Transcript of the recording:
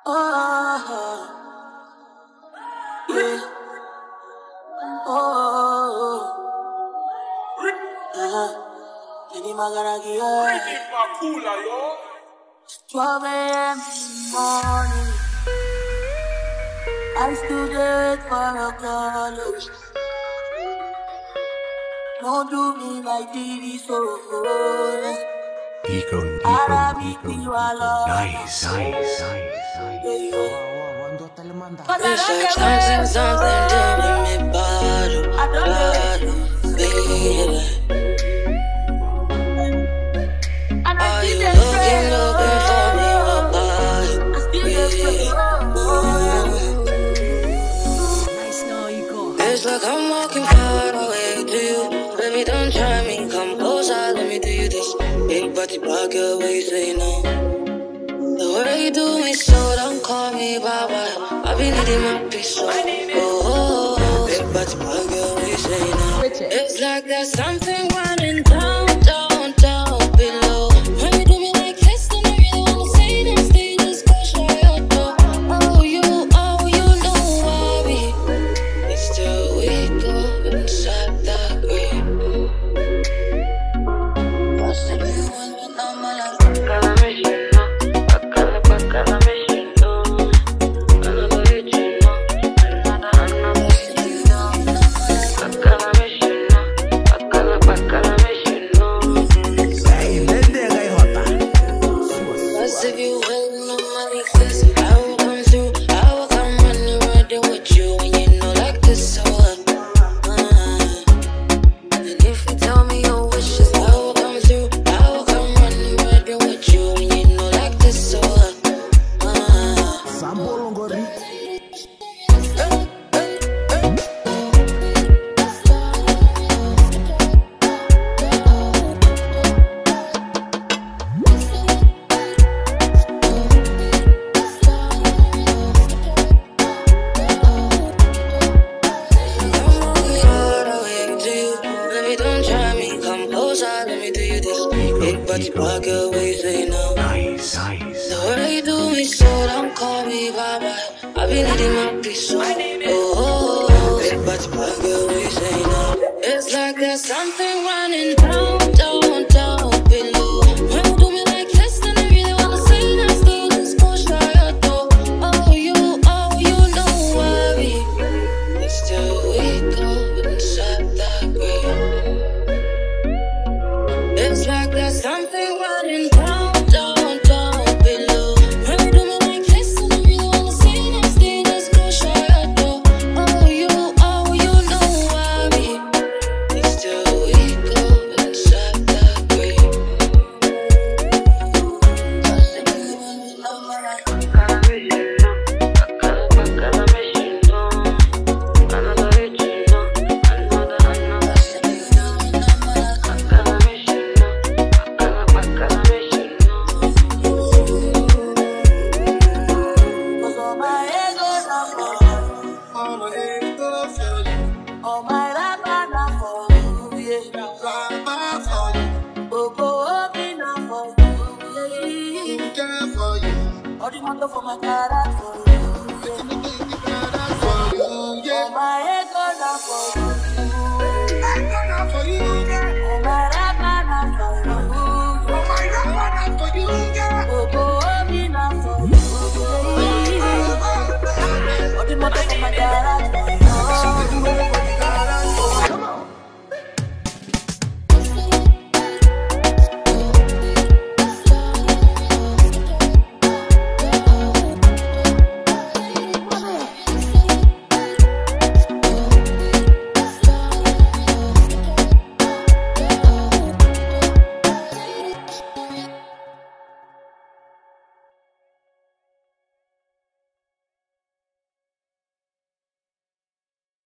Oh, yeah. Oh, Ini magaragi yo. 12 a.m. in the morning. I still wait for a call. Don't do me like this, so Eco. Nice. It's like something doing me bottom, baby. Are you looking for me, It's like I'm walking far away to you. Baby, don't try me, come closer, let me do you this. Big body pocket, where you say no. The way you do me so, don't call me Baba. I be needing my peace, so big body pocket, where you say no. It's like there's something running down below. When you do me like this, then I really wanna say them, stay just go show your door. Oh, you know why we still we go inside that grave. What's the new one when I'm alive? If you waiting on money, cause I will come through, I will come running right there with you. And you know like this, so and if you tell me your wishes, I will come through, I will come running right there with you. And you know like this, so let me do you this. Big body pocket, where you say no. Nice. The way you do me so, don't call me Baba. I be needing my peace, so big body pocket, where you say no. It's like there's something running down below. When you do me like this, then I really wanna say that, stay just go show your door. Oh, you know why we still we go inside that grave. It's like there's something running down below. When you do me like this, and I really wanna see them, stay just go show your door. Oh, you know why we still we go inside that grave. For my cara, for you, yeah. For my